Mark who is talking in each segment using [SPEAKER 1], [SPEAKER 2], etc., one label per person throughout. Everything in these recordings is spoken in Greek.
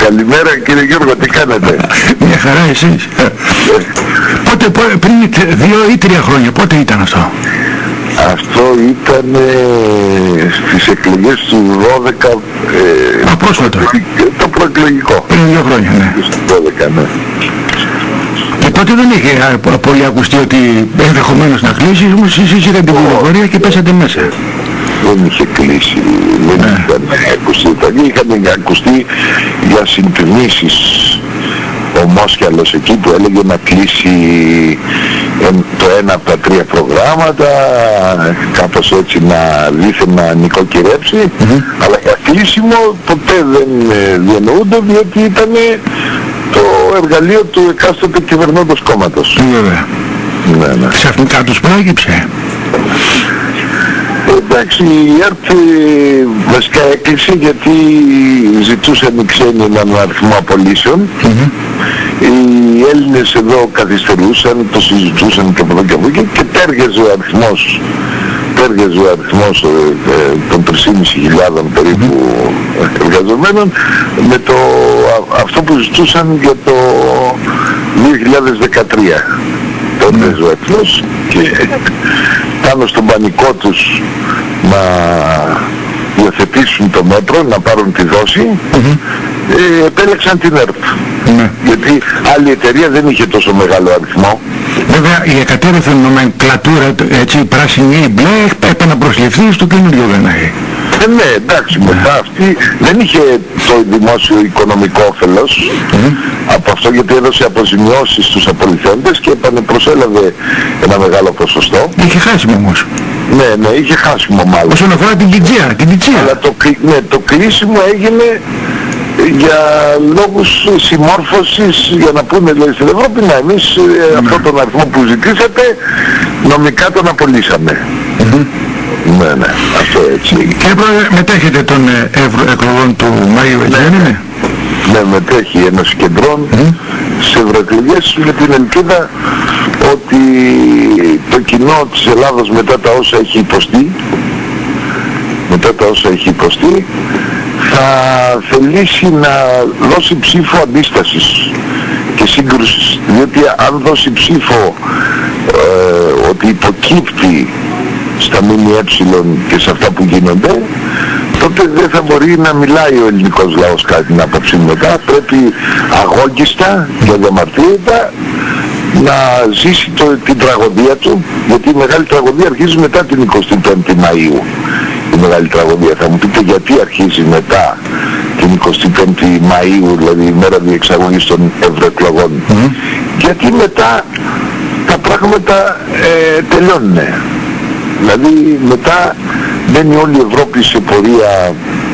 [SPEAKER 1] Καλημέρα κύριε Γιώργο, τι κάνετε?
[SPEAKER 2] Μια χαρά εσείς. Πότε, πριν 2 ή 3 χρόνια, πότε ήταν αυτό?
[SPEAKER 1] Αυτό ήταν στις εκλογές του 12,
[SPEAKER 2] πρόσφατα.
[SPEAKER 1] Το προεκλογικό.
[SPEAKER 2] Πριν 2 χρόνια, ναι.
[SPEAKER 1] Στις 12, ναι.
[SPEAKER 2] Και τότε δεν είχε πολύ ακουστεί ότι ενδεχομένως να κλείσει, όμως εσείς είχατε την πληροφορία και πέσατε μέσα.
[SPEAKER 1] Δεν είχε κλείσει, δεν είχαν ακουστεί. Είχαν ακουστεί για συντηρήσεις. Ο Μόσχιαλος εκεί που έλεγε να κλείσει το ένα από τα 3 προγράμματα, κάπως έτσι να δείχνει να νοικοκυρέψει, αλλά για κλείσιμο ποτέ δεν διανοούνται, διότι ήταν το εργαλείο του εκάστοτε κυβερνώντος κόμματος.
[SPEAKER 2] Βέβαια. Ναι. Ξαφνικά τους πράγιψε.
[SPEAKER 1] Εντάξει, η ΕΡΤ βασικά έκλεισε γιατί ζητούσαν οι ξένοι έναν αριθμό απολύσεων. Οι Έλληνες εδώ καθυστερούσαν, το συζητούσαν και από εδώ και από εκεί και τέργεζε ο αριθμός των 3.500 περίπου εργαζομένων με αυτό που ζητούσαν για το 2013. Τότε ο αριθμός και πάνω στον πανικό τους να υιοθετήσουν το μέτρο, να πάρουν τη δόση, επέλεξαν την ΕΡΤ. Γιατί άλλη εταιρεία δεν είχε τόσο μεγάλο αριθμό.
[SPEAKER 2] Βέβαια η εκατέρωθεν νομενκλατούρα, έτσι πράσινη ή μπλε, έπρεπε να προσληφθεί στο καινούριο δεν έχει.
[SPEAKER 1] Ναι, εντάξει, μετά αυτή δεν είχε το δημόσιο οικονομικό όφελος από αυτό, γιατί έδωσε αποζημιώσεις στους απολυθέντες και προσέλαβε ένα μεγάλο ποσοστό.
[SPEAKER 2] Είχε χάσιμο όμως.
[SPEAKER 1] Ναι, είχε χάσιμο μάλλον.
[SPEAKER 2] Όσον αφορά την Κιτσία. Αλλά
[SPEAKER 1] το κλείσιμο έγινε για λόγους συμμόρφωσης, για να πούνε λέει στην Ευρώπη, να εμείς αυτόν τον αριθμό που ζητήσατε νομικά τον απολύσαμε. Ναι, αυτό έτσι.
[SPEAKER 2] Κύριε Πρόεδρε, μετέχετε των ευρωεκλογών του Μαΐου, έτσι δεν είναι?
[SPEAKER 1] Ναι, μετέχει η Ένωση Κεντρών σε ευρωεκλογές με την ελπίδα ότι το κοινό της Ελλάδος μετά τα όσα έχει υποστεί, θα θελήσει να δώσει ψήφο αντίστασης και σύγκρουσης, διότι αν δώσει ψήφο ότι υποκύπτει στα ΜΜΕ και σε αυτά που γίνονται, τότε δεν θα μπορεί να μιλάει ο ελληνικός λαός κάτι την άποψη μετά. Πρέπει αγώγιστα και αδιαμαρτύρητα να ζήσει την τραγωδία του, γιατί η μεγάλη τραγωδία αρχίζει μετά την 25η Μαΐου. Η μεγάλη τραγωδία. Θα μου πείτε γιατί αρχίζει μετά την 25η Μαΐου, δηλαδή η μέρα διεξαγωγής των ευρωεκλογών. Γιατί μετά τα πράγματα τελειώνουν. Δηλαδή μετά μπαίνει όλη η Ευρώπη σε πορεία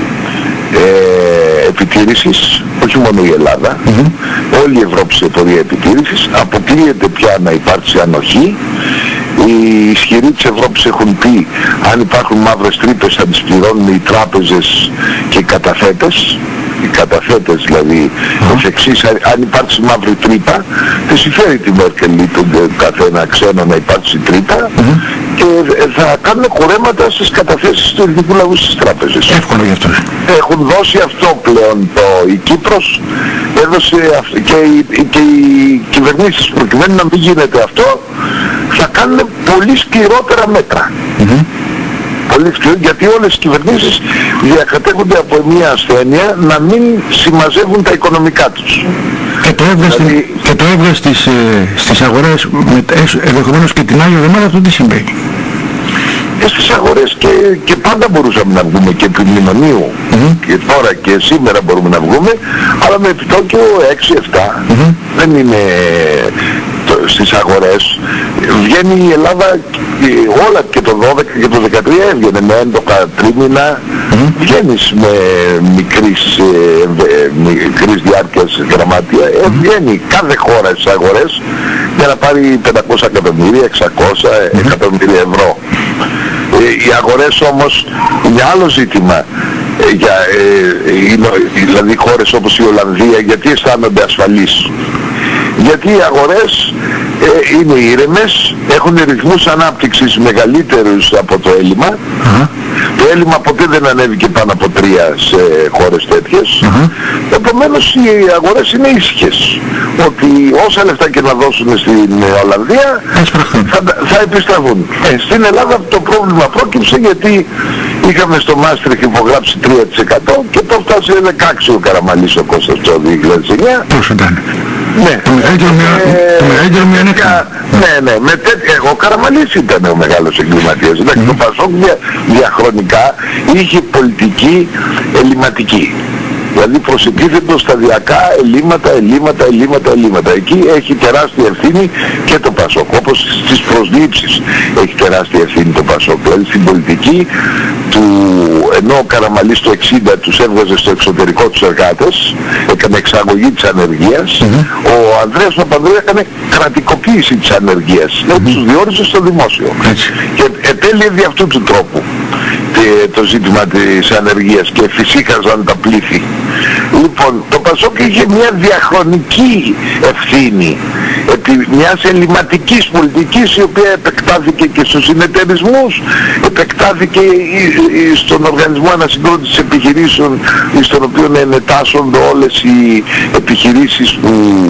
[SPEAKER 1] επιτήρησης, όχι μόνο η Ελλάδα, όλη η Ευρώπη σε πορεία επιτήρησης, αποκλείεται πια να υπάρξει ανοχή. Οι ισχυροί της Ευρώπης έχουν πει αν υπάρχουν μαύρες τρύπες θα τις πληρώνουν οι τράπεζες και οι καταθέτες. Οι καταθέτες δηλαδή ως εξής, αν υπάρξει μαύρη τρύπα θα συμφέρει τη Μέρκελ ή τον καθένα ξένο να υπάρξει τρύπα και θα κάνουν χορέματα στις καταθέσεις του ελληνικού λαού στις τράπεζες.
[SPEAKER 2] Εύκολο γι' αυτό.
[SPEAKER 1] Έχουν δώσει αυτό πλέον η Κύπρος, έδωσε και οι κυβερνήσεις προκειμένου να μην γίνεται αυτό θα κάνουν πολύ σκληρότερα μέτρα. Πολύ σκληρό, γιατί όλες οι κυβερνήσεις διακατέχονται από μια ασθένεια να μην συμμαζεύουν τα οικονομικά τους.
[SPEAKER 2] Και το έβγα στις αγορές, ενδεχομένως και την άλλη εβδομάδα, αυτό τι συμβαίνει?
[SPEAKER 1] Στις αγορές και πάντα μπορούσαμε να βγούμε και επί μνημονίου και τώρα και σήμερα μπορούμε να βγούμε, αλλά με επιτόκιο 6-7 δεν είναι στις αγορές. Βγαίνει η Ελλάδα όλα και το 12 και το 13 έβγαινε με έντοκα τρίμηνα, βγαίνεις με μικρής διάρκειας γραμμάτια, βγαίνει κάθε χώρα στις αγορές για να πάρει 500 εκατομμύρια, 600 εκατομμύρια ευρώ. Οι αγορές όμως είναι άλλο ζήτημα, δηλαδή χώρες όπως η Ολλανδία γιατί αισθάνονται ασφαλείς? Γιατί οι αγορές είναι ήρεμες, έχουν ρυθμούς ανάπτυξης μεγαλύτερους από το έλλειμμα. Το έλλειμμα ποτέ δεν ανέβηκε πάνω από 3 σε χώρες τέτοιες. Επομένως τέλος οι αγορές είναι ήσυχες. Ότι όσα λεφτά και να δώσουν στην Ολλανδία θα επιστραφούν. Στην Ελλάδα το πρόβλημα πρόκειψε γιατί είχαμε στο Μάστριχ υπογράψει 3% και το φτάσε 16 ο Καραμανλής ο Κώστας το 2009.
[SPEAKER 2] Πόσο ήταν?
[SPEAKER 1] Ναι.
[SPEAKER 2] Το μεγαλύτερο μειονέκτημα.
[SPEAKER 1] Ναι, ο Καραμανλής ήταν ο μεγάλος εγκληματίας. Το Πασόκ διαχρονικά είχε πολιτική ελληματική. Δηλαδή προσετίθετο σταδιακά ελλείμματα. Εκεί έχει τεράστια ευθύνη και το Πασόκ. Όπως στις προσλήψεις έχει τεράστια ευθύνη το Πασόκ. Δηλαδή στην πολιτική του, ενώ ο Καραμανλής το 60 τους έβγαζε στο εξωτερικό τους εργάτες, έκανε εξαγωγή της ανεργίας, ο Ανδρέας Παπανδρέου έκανε κρατικοποίηση της ανεργίας. Τους διόρισε στο δημόσιο. Και επέλυε δι' αυτού του τρόπου το ζήτημα της ανεργίας και φυσίκαζαν τα πλήθη. Λοιπόν, το Πασόκ είχε μια διαχρονική ευθύνη επί μιας ελληματικής πολιτικής, η οποία επεκτάθηκε και στους συνεταιρισμούς, επεκτάθηκε στον Οργανισμό Ανασυγκρότησης Επιχειρήσεων, στον οποίο ενετάσσονται όλες οι επιχειρήσεις που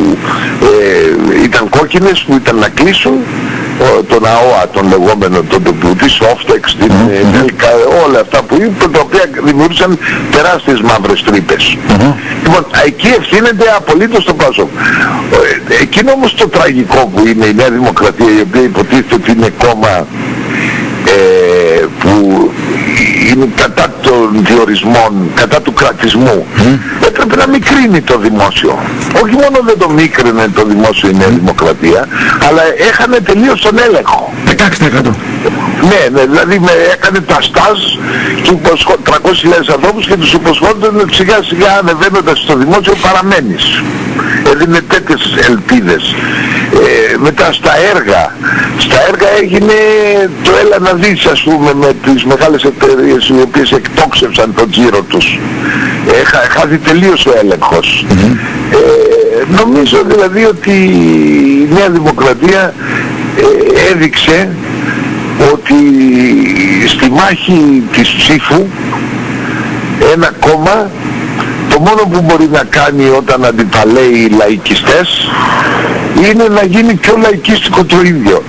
[SPEAKER 1] ήταν κόκκινες, που ήταν να κλείσουν, τον ΑΟΑ, τον λεγόμενο, τη Softex, την Delca, όλα αυτά που είπε, τα οποία δημιούργησαν τεράστιες μαύρες τρύπες. Λοιπόν, εκεί ευθύνεται απολύτως το Πασόκ. Εκείνο όμως το τραγικό που είναι η Νέα Δημοκρατία, η οποία υποτίθεται ότι είναι κόμμα που είναι κατά των διορισμών, κατά του κρατισμού, έπρεπε να μικρύνει το δημόσιο. Όχι μόνο δεν το μίκρινε το δημόσιο η Νέα Δημοκρατία, αλλά έχανε τελείως τον έλεγχο.
[SPEAKER 2] 16%.
[SPEAKER 1] Ναι, δηλαδή έκανε τα στάζ και 300.000 ανθρώπους και τους υποσχόταν σιγά σιγά ανεβαίνοντας στο δημόσιο παραμένεις. Έδινε τέτοιες ελπίδες. Μετά στα έργα έγινε το έλα να δεις, ας πούμε, με τις μεγάλες εταιρείες οι οποίες εκτόξευσαν τον τζίρο τους. Χάθη τελείως ο έλεγχος. Νομίζω δηλαδή ότι η Νέα Δημοκρατία έδειξε ότι στη μάχη της ψήφου ένα κόμμα το μόνο που μπορεί να κάνει όταν αντιπαλέει οι λαϊκιστές είναι να γίνει πιο λαϊκίστικο το ίδιο.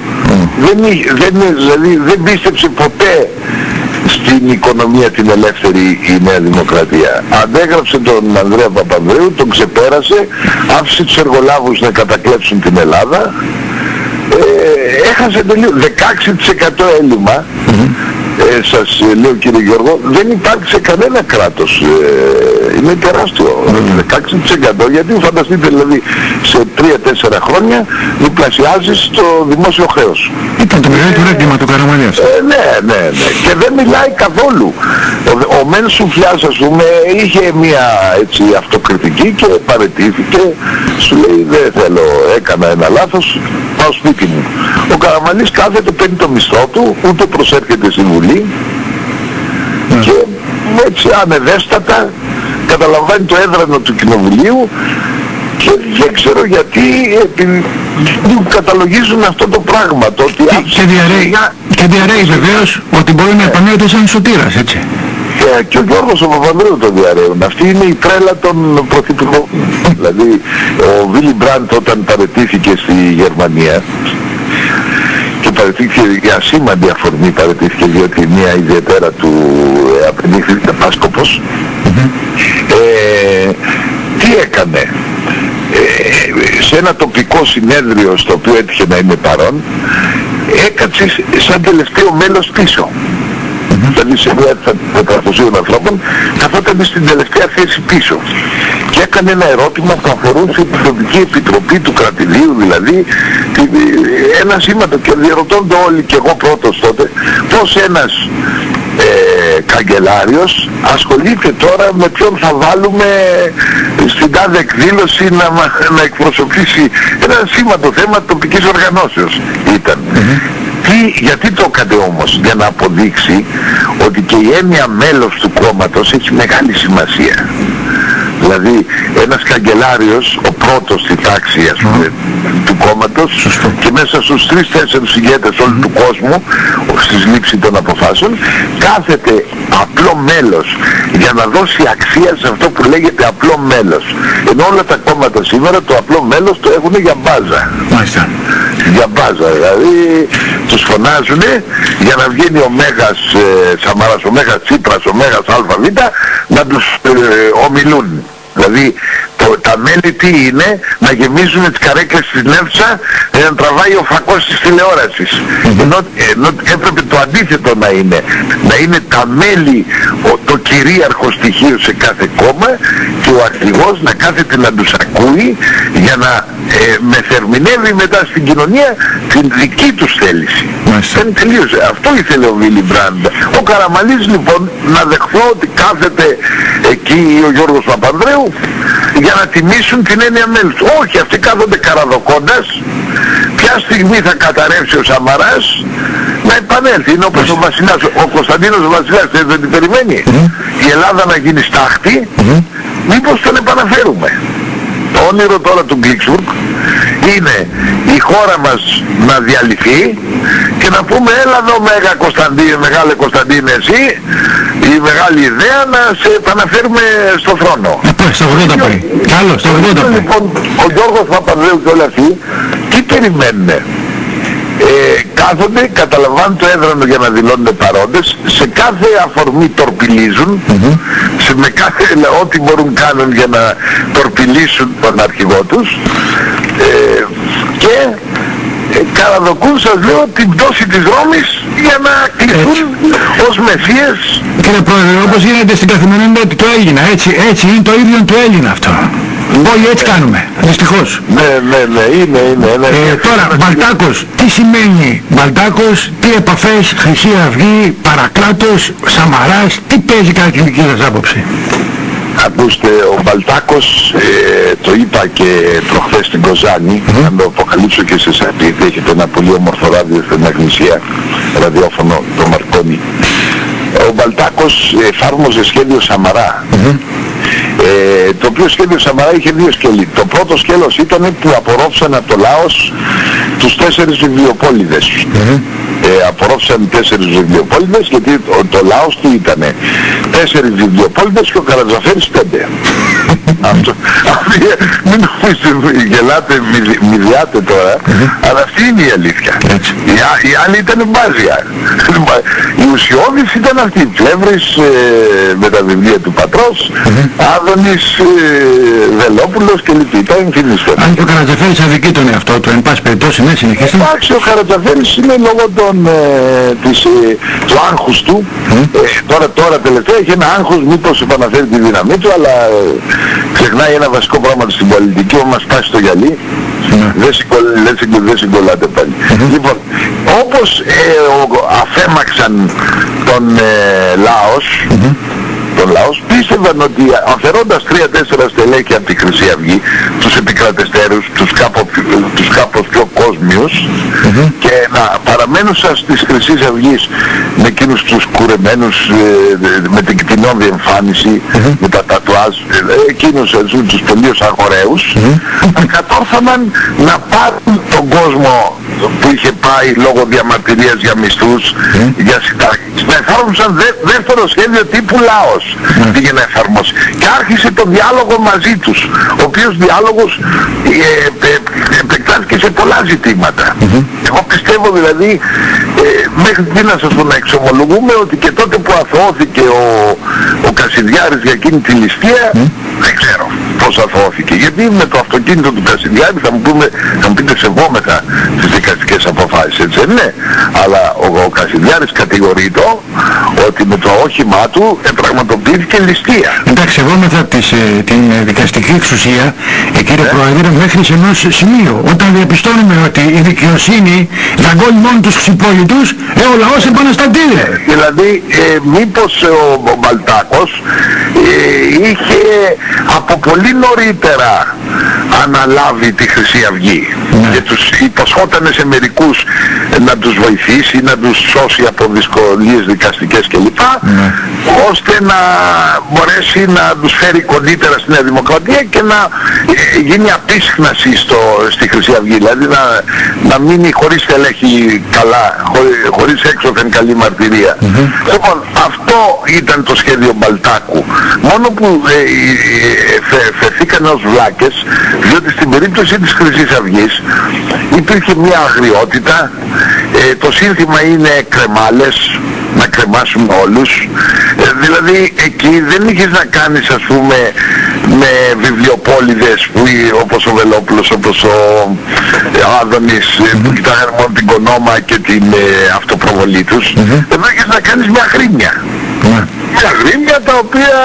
[SPEAKER 1] Δηλαδή δεν πίστεψε ποτέ στην οικονομία την ελεύθερη η Νέα Δημοκρατία. Αντέγραψε τον Ανδρέα Παπανδρέου, τον ξεπέρασε, άφησε τους εργολάβους να κατακλέψουν την Ελλάδα, έχασε τελείως 16% έλλειμμα. Σας λέω κύριε Γιώργο, δεν υπάρχει σε κανένα κράτος, είναι τεράστιο, 16%, γιατί φανταστείτε δηλαδή σε 3-4 χρόνια διπλασιάζεις το δημόσιο χρέος.
[SPEAKER 2] Ήταν το μεγαλύτερο έγκλημα του Καραμανλή.
[SPEAKER 1] Ναι, και δεν μιλάει καθόλου. Ο Μεν Σουφλιάς, ας πούμε, είχε μια έτσι αυτοκριτική και παραιτήθηκε, σου λέει δεν θέλω, έκανα ένα λάθος, πάω σπίτι μου. Ο Καραμανλής κάθεται, παίρνει το μισθό του, ούτε προσέρχεται στη Βουλή και έτσι ανεδέστατα καταλαμβάνει το έδρανο του Κοινοβουλίου και δεν ξέρω γιατί καταλογίζουν αυτό το πράγμα. Το ότι
[SPEAKER 2] και διαρρέει βεβαίως ότι μπορεί να επανέλθει σαν σωτήρας, έτσι.
[SPEAKER 1] Και ο Γιώργος ο Παπανδρέου το διαρρέουν. Αυτή είναι η τρέλα των πρωθυπουργών. Δηλαδή ο Βίλι Μπραντ όταν παραιτήθηκε στη Γερμανία, και παραιτήθηκε για σήμαντη αφορμή, παραιτήθηκε διότι μια ιδιαίτερα του απενήχθηκε πάσκοπος. Τι έκανε? Σε ένα τοπικό συνέδριο στο οποίο έτυχε να είναι παρόν, έκατσε σαν τελευταίο μέλος πίσω. Δηλαδή σε μια 400 ανθρώπων καθόταν στην τελευταία θέση πίσω και έκανε ένα ερώτημα που αφορούσε την τοπική επιτροπή του κρατηδίου, δηλαδή ένα σήματο, και διερωτώνται όλοι, και εγώ πρώτος τότε, πως ένας καγκελάριος ασχολείται τώρα με ποιον θα βάλουμε στην τάδε εκδήλωση να εκπροσωπήσει ένα σήματο θέμα τοπικής οργανώσεως ήταν. Γιατί το έκανε όμως? Για να αποδείξει ότι και η έννοια μέλος του κόμματος έχει μεγάλη σημασία. Δηλαδή ένας καγκελάριος, ο πρώτος στη τάξη ας πούμε, του κόμματος, και μέσα στους 3-4 ηγέτες όλου του κόσμου στη λήψη των αποφάσεων, κάθεται απλό μέλος για να δώσει αξία σε αυτό που λέγεται απλό μέλος. Ενώ όλα τα κόμματα σήμερα το απλό μέλος το έχουν για μπάζα.
[SPEAKER 2] Μάλιστα.
[SPEAKER 1] Για μπάζα, δηλαδή τους φωνάζουν για να βγαίνει ο Μέγας Σαμαράς, ο Μέγας Τσίπρας, ο Μέγας ΑΒ να τους ομιλούν. Δηλαδή τα μέλη τι είναι, να γεμίζουν τις καρέκλες στην αίθουσα για να τραβάει ο φακός της τηλεόρασης. Ενώ έπρεπε το αντίθετο να είναι τα μέλη το κυρίαρχο στοιχείο σε κάθε κόμμα και ο αρχηγός να κάθεται να τους ακούει για να μεθερμινεύει μετά στην κοινωνία την δική τους θέληση. Δεν τελείωσε. Αυτό ήθελε ο Βίλι Μπραντ. Ο Καραμανλής λοιπόν, να δεχθώ ότι κάθεται εκεί ο Γιώργος Παπανδρέου για να τιμήσουν την έννοια μέλους. Όχι, αυτοί κάθονται καραδοκώντας ποια στιγμή θα καταρρεύσει ο Σαμαράς να επανέλθει. Είναι όπως ο Βασιλιάς, ο Κωνσταντίνος ο Βασιλιάς δεν την περιμένει η Ελλάδα να γίνει στάχτη, μήπως τον επαναφέρουμε. Το όνειρο τώρα του Γκλίξουργκ είναι η χώρα μας να διαλυθεί και να πούμε έλα εδώ μεγάλε Κωνσταντίνε εσύ, η μεγάλη ιδέα να σε επαναφέρουμε στο θρόνο.
[SPEAKER 2] Στο 80 πάει. Καλό, στο 80 πάει.
[SPEAKER 1] Λοιπόν, ο Γιώργος Παπανδρέου και όλοι αυτοί τι περιμένουνε? Κάθονται, καταλαμβάνουν το έδρανο για να δηλώνουν παρόντες, σε κάθε αφορμή τορπιλίζουν, με κάθε ό,τι μπορούν κάνουν για να τορπιλίσουν τον αρχηγό τους και καραδοκούν, σας λέω, την πτώση της Ρώμης για να κληθούν ως μεσίες.
[SPEAKER 2] Κύριε Πρόεδρε, όπως γίνεται στην καθημερινότητα του Έλληνα, έτσι είναι το ίδιο του Έλληνα αυτό. Όλοι έτσι κάνουμε, δυστυχώς.
[SPEAKER 1] Ναι, είναι.
[SPEAKER 2] Τώρα, Μπαλτάκος, τι σημαίνει Μπαλτάκος, τι επαφές, Χρυσή Αυγή, Παρακλάτος, Σαμαράς, τι παίζει κατά τη δική σας άποψη?
[SPEAKER 1] Ακούστε, ο Μπαλτάκος, το είπα και προχθές στην Κοζάνη, να το αποκαλύψω και σε εσάς, γιατί έχετε ένα πολύ όμορφο ράδιο στην Αγνησία, ραδιόφωνο, το Μαρκόνι. Ο Μπαλτάκος εφάρμοζε σχέδιο Σαμαρά, το οποίο σχέδιο Σαμαρά είχε δύο σκέλη. Το πρώτο σκέλος ήταν που απορρόφησαν από το Λάος τους 4 βιβλιοπόληδες. Απορρόφησαν 4 βιβλιοπόληδες, γιατί το Λάος τι ήτανε? 4 βιβλιοπόληδες και ο Καρατζαφέρης 5. Αυτό, μην νομίζετε, γελάτε, μηδιάτε τώρα, αλλά αυτή είναι η αλήθεια. Οι άλλοι ήταν μπάζια. Οι ουσιώδεις ήταν αυτοί, Πλεύρης με τα βιβλία του πατρός, Άδωνης, Βελόπουλος και λοιποί. Ήταν ενθυμιστές.
[SPEAKER 2] Αν και ο Καρατζαφέρης αδικεί τον εαυτό του, εν πάση περιπτώσει, ναι, συνεχίστε.
[SPEAKER 1] Εντάξει, ο Καρατζαφέρης είναι λόγω του άγχους του. Τώρα τελευταία έχει ένα άγχος μήπως επαναφέρει τη δύναμή του, αλλά ξεχνάει ένα βασικό πράγμα στην πολιτική, όμως μας πάσει στο γυαλί, δεν συγκολλάται πάλι. Λοιπόν, όπως αφέμαξαν τον Λάος, πίστευαν ότι αφαιρώντας 3-4 στελέχη από τη Χρυσή Αυγή, τους επικρατεστέρους, τους κάπως πιο κόσμιους, και να παραμένουν της Χρυσής Αυγής με εκείνους τους κουρεμένους, με την κτηνόδη εμφάνιση, με τα τατουάζ, εκείνους τους τελείως αγοραίους, κατόρθωναν να πάρουν τον κόσμο που είχε πάει λόγω διαμαρτυρίας για μισθούς, για συντάξεις, να εφάρμοσαν δεύτερο σχέδιο τύπου Λάος πήγε να εφαρμόσει, και άρχισε τον διάλογο μαζί τους, ο οποίος διάλογος επεκτάθηκε σε πολλά ζητήματα. Εγώ πιστεύω δηλαδή, μέχρι τι να σας πω, να εξομολογούμε ότι και τότε που αθωώθηκε ο Κασιδιάρης για εκείνη τη ληστεία, δεν ξέρω πώς αθωώθηκε, γιατί με το αυτοκίνητο του Κασιδιάρη θα μου πείτε σεβόμεθα τις δικαστικές αποφάσεις, έτσι ναι, αλλά ο Κασιδιάρης κατηγορείται ότι με το όχημά του πραγματοποιήθηκε ληστεία.
[SPEAKER 2] Εντάξει, σεβόμεθα την δικαστική εξουσία, κύριε Πρόεδρε, μέχρι σε ενός σημείου. Όταν διαπιστώνουμε ότι η δικαιοσύνη δαγκώνει μόνο τους ξυπόλυτους, ο λαός επαναστατείται.
[SPEAKER 1] Δηλαδή, μήπως ο Μπαλτάκος είχε από πολύ νωρίς νωρίτερα αναλάβει τη Χρυσή Αυγή και τους υποσχότανε σε μερικούς να τους βοηθήσει, να τους σώσει από δυσκολίες δικαστικές κλπ, ώστε να μπορέσει να τους φέρει κοντύτερα στη Νέα Δημοκρατία και να γίνει απίσχναση στη Χρυσή Αυγή, δηλαδή να μείνει χωρίς στελέχη καλά, χωρίς έξωθεν καλή μαρτυρία. Λοιπόν, αυτό ήταν το σχέδιο Μπαλτάκου, μόνο που φερθήκαν ως βλάκες, διότι στην περίπτωση της Χρυσής Αυγής υπήρχε μια αγριότητα, το σύνθημα είναι κρεμάλες, να κρεμάσουμε όλους, δηλαδή εκεί δεν είχες να κάνεις, ας πούμε, με βιβλιοπόληδες όπως ο Βελόπουλος, όπως ο Άδωνης, που κοιτάγανε μόνο την κονόμα και την αυτοπροβολή τους. Εδώ είχες να κάνεις μια γρήμια. Μια γρήμια τα οποία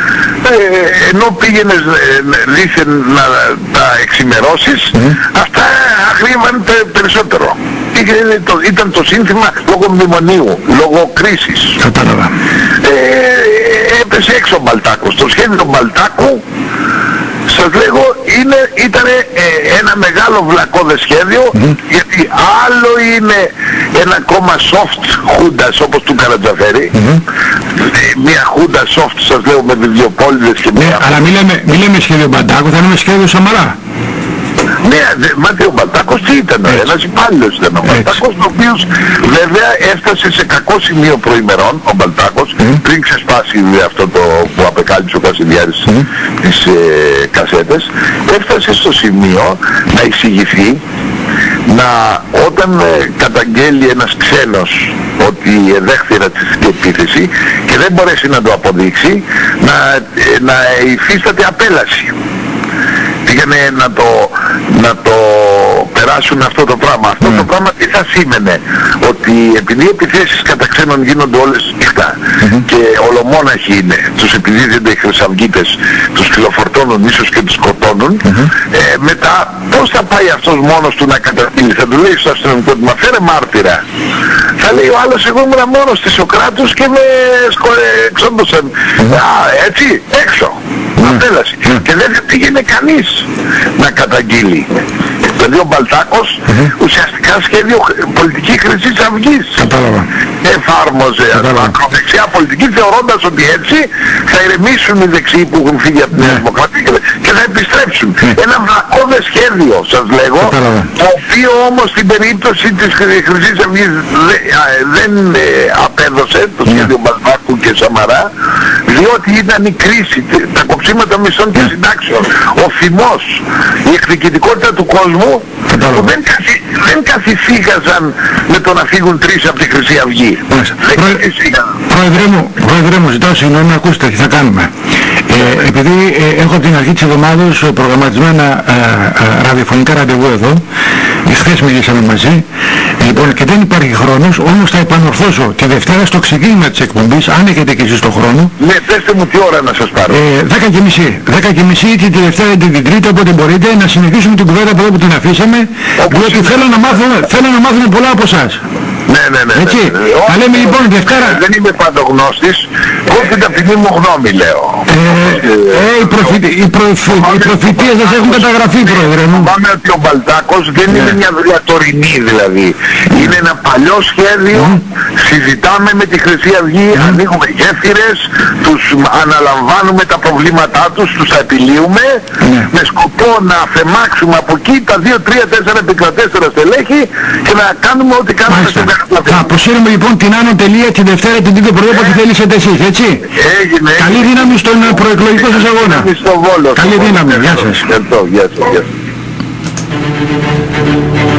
[SPEAKER 1] ενώ πήγαινες δήθεν να τα εξημερώσεις, αυτά αγρίμαν περισσότερο. Ήταν το σύνθημα λόγω μνημονίου, λόγω κρίσης.
[SPEAKER 2] Κατάλαβα.
[SPEAKER 1] Έπεσε έξω ο Μπαλτάκος. Το σχέδιο Μπαλτάκου, σας λέγω, ήταν ένα μεγάλο βλακώδες σχέδιο, γιατί άλλο είναι ένα κόμμα soft χούντας όπως του Καρατζαφέρη, μια χούντα soft, σας λέω, με βιβλιοπόληδες και μια...
[SPEAKER 2] αλλά μη λέμε σχέδιο Μπαλτάκου, θα λέμε σχέδιο Σαμαρά.
[SPEAKER 1] Ναι, μάτι ο Μπαλτάκος τι ήταν, ένας υπάλληλος ήταν ο Μπαλτάκος, ο οποίος βέβαια έφτασε σε κακό σημείο προημερών, ο Μπαλτάκος, πριν ξεσπάσει αυτό το που απεκάλυψε ο Κασιδιάρης τις κασέτες, έφτασε στο σημείο να εισηγηθεί, όταν καταγγέλει ένας ξένος ότι εδέχθη ρατσιστική επίθεση και δεν μπορέσει να το αποδείξει, να υφίσταται απέλαση. Πήγανε να το περάσουν αυτό το πράγμα. Αυτό το πράγμα τι θα σήμαινε? Ότι επειδή οι επιθέσεις κατά ξένων γίνονται όλες νύχτα και ολομόναχοι είναι, τους επιδίδονται οι χρυσαυγίτες, τους κυλοφορτώνουν, ίσως και τους σκοτώνουν, μετά πώς θα πάει αυτός μόνος του να καταγγείλει? Θα του λέει στο αστυνομικό του, μα φέρε μάρτυρα. Θα λέει ο άλλος, εγώ ήμουν μόνος της Σοκράτους και με εξόντωσαν. Έτσι, έξω. Απέλαση. Και δεν πήγαινε κανείς να καταγγείλει. Δηλαδή ο Μπαλτάκος ουσιαστικά σχέδιο πολιτική Χρυσής Αυγής εφάρμοζε ακροδεξιά πολιτική, θεωρώντας ότι έτσι θα ηρεμήσουν οι δεξιοί που έχουν φύγει από την Νέα Δημοκρατία και θα επιστρέψουν. Ένα βλακώδες σχέδιο, σας λέγω, το οποίο όμως στην περίπτωση της Χρυσής Αυγής δεν απέδωσε το σχέδιο Μπαλτάκου και Σαμαρά, διότι ήταν η κρίση, τα κοψίματα μισθών και συντάξεων, ο θυμός, η εκδικητικότητα του κόσμου που δεν καθησύχαζαν με το να φύγουν τρεις από τη Χρυσή Αυγή.
[SPEAKER 2] Πρόεδρε μου, ζητάω συγγνώμη, ακούστε τι θα κάνουμε. Επειδή έχω από την αρχή της εβδομάδας προγραμματισμένα ραδιοφωνικά ραντεβού εδώ, χθες μιλήσαμε μαζί, λοιπόν, και δεν υπάρχει χρόνος, όμως θα επανορθώσω τη Δευτέρα στο ξεκίνημα της εκπομπής, αν έχετε και εσείς τον χρόνο.
[SPEAKER 1] Ναι, πέστε μου τι ώρα να σας πάρω.
[SPEAKER 2] 10:30 είτε τη Δευτέρα είτε την Τρίτη, όποτε μπορείτε, να συνεχίσουμε την κουβέντα από εδώ που την αφήσαμε, διότι θέλω να μάθουμε πολλά από εσάς.
[SPEAKER 1] Ναι.
[SPEAKER 2] Έτσι, θα λέμε λοιπόν Δευτέρα...
[SPEAKER 1] Δεν είμαι παντογνώστης, εγώ την ταπεινή μου γνώμη λέω.
[SPEAKER 2] Οι προφητείες δεν έχουν καταγραφεί, πρόεδρε μου.
[SPEAKER 1] Πάμε ότι ο Μπαλτάκος δεν είναι μια δουλειά τωρινή δηλαδή. Είναι ένα παλιό σχέδιο, συζητάμε με τη Χρυσή Αυγή, ανοίγουμε γέφυρες, τους αναλαμβάνουμε τα προβλήματά τους, τους τα επιλύουμε, με σκοπό να αφαιμάξουμε από εκεί τα 2, 3, 4 επικρατέστερα στελέχη και να κάνουμε ό,τι κάνουμε στην Καρατζαφέρη.
[SPEAKER 2] Θα αποσύρουμε λοιπόν την άνω τελεία τη Δευτέρα την Τρίτη πρωί όπως θέλησετε εσείς, έτσι.
[SPEAKER 1] Έγινε.
[SPEAKER 2] Καλή δύναμη στον προεκλογικό σας αγώνα. Καλή δύναμη. Γεια σας.
[SPEAKER 1] Γεια σας.